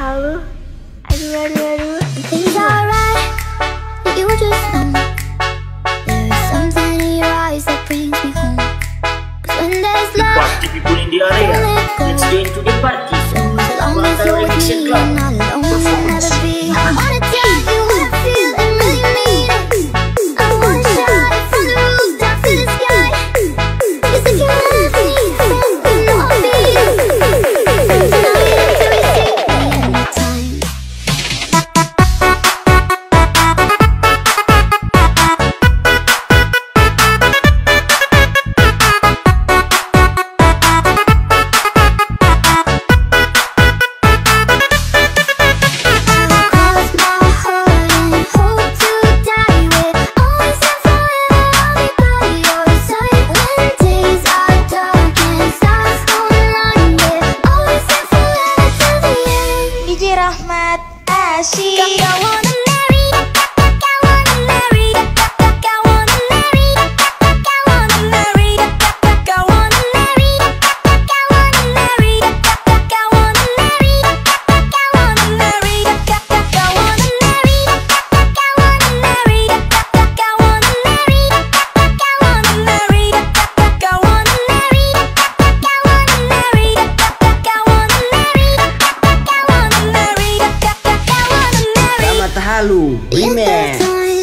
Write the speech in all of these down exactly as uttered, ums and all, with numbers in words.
halu. Aduh, aduh, aduh. Things are right, you just know. There is something in your eyes that brings me home. 'Cause when there's The love, party people in the area, let's get into the party. so as long as Volunteer you're with Addiction me, Club I'm not alone, I'll performance. never be. I wanna tell you what I feel and really mean it. I wanna shout it from the rooftop to the sky. 'Cause if you love me, then you know I'll be. Tonight until we see the end of time. Cross my heart and hope to die with. Always and forever, I'll be by your side. When days are dark and stars don't align, yeah. Always and forever till the end. D J Rahmat Asyik. I wanna marry, I wanna marry, I wanna marry, I wanna marry, I wanna marry, I wanna marry, I wanna marry, I wanna marry, I wanna marry, I wanna marry, I wanna marry, I wanna marry, I wanna marry, I wanna marry, Rahmat Halu Remix.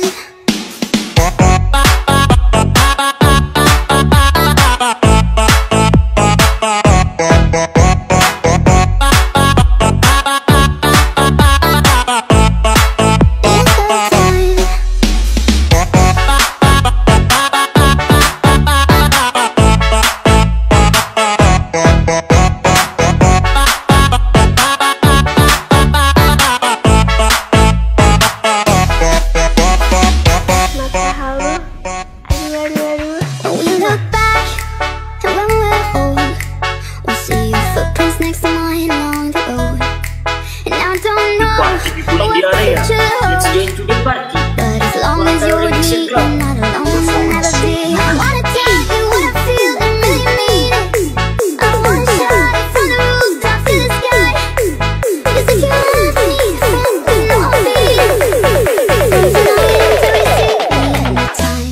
Mata halu. Aduh, aduh, aduh. When we look back and when we're old, we'll see your footprints next to mine along the road. And I don't The know party people in what the the area, future let's holds, get into the party. but as long as you're with me, you're not alone, I'll never be. I wanna tell you what I feel and really mean it. I wanna shout it from the rooftop to the sky. 'Cause if you love me, then you know I'll be. Tonight until we see the end of time.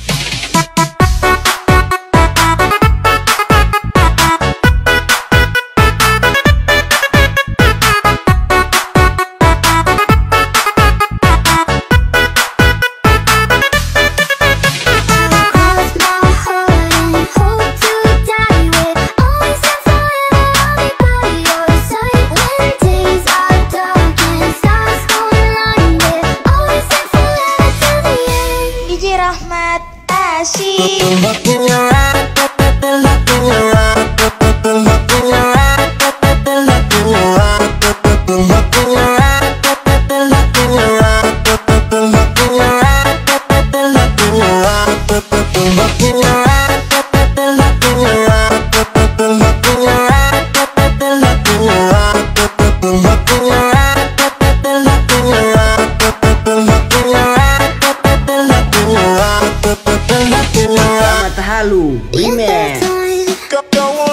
Cross my heart and hope to die with. Always and forever, I'll be by your side. When days are dark and stars don't align, yeah. Always and forever till the end. D J Rahmat Asyik. Look in your eye, look in your eye, look in your eye, look in your eye, look in your eye, look in your eye, look in your eye, look in your eye, look in your eye, look in your eye, look in your eye, look in your eye, look in your eye, look in your eye, Rahmat Halu Remix. Go, go